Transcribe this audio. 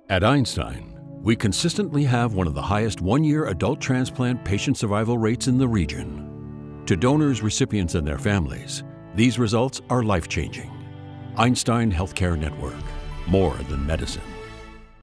At Einstein, we consistently have one of the highest one-year adult transplant patient survival rates in the region. To donors, recipients, and their families, these results are life-changing. Einstein Healthcare Network, more than medicine.